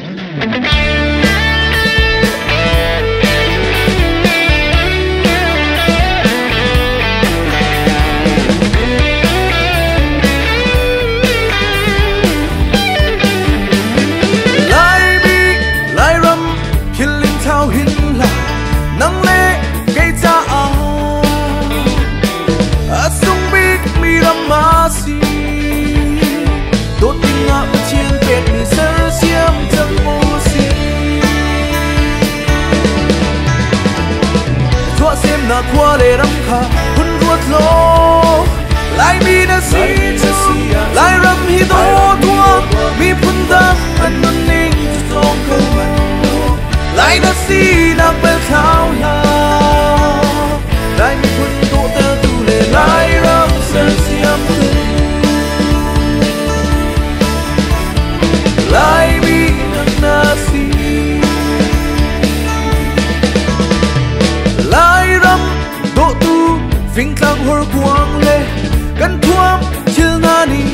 na qua để đắm khá hun ruột lô lại mi na si lại râm hi to tua mi phun đam anh nun ninh trong câu lại na si na bel thao ya lại mi phun to tơ tu lệ lại râm sơn xiêm lại mi na si vinh tlang hor quang le kan thuam chil na ni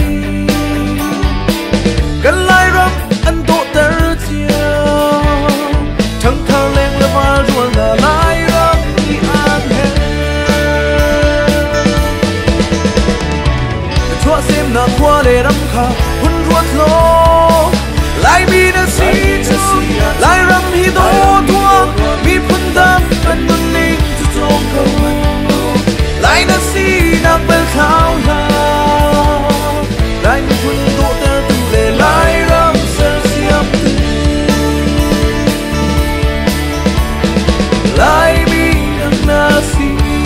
kan lai ram an to ter chia thang thang leng le va rual na lai ram ni an he chua sem na kwa le ram kha hun ruat lo lai mi na si lai ram hi do tua mi phun dam an nun ning trong câu lại na si na bel thao ya lại mi phun to tơ tu le lại ram sơn xiêm lại mi na si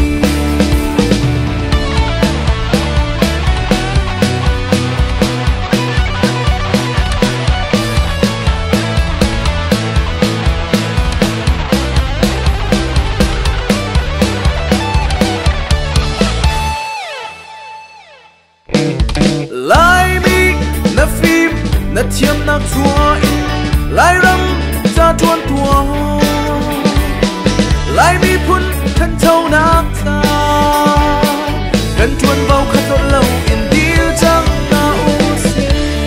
lại mi na phim na chiêm na chua lại râm ra chuan tua lại mi phun thân châu nát ta gần chuan vào khát tốt lâu in điêu trăng na u si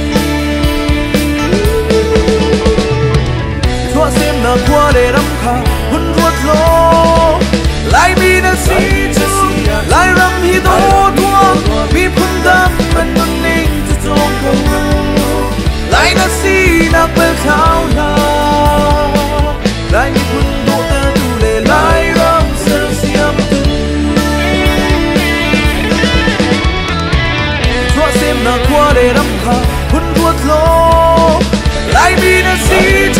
chua xem na qua để đắm khá hun ruột lô lại mi na si lại râm hi to tua mi phun đam anh nun ninh trong câu lại na si na bel thao ya lại mi phun to tơ tu le lại ram sơn xiêm chua xem na qua để đắm khá hun ruột lô lại mi na si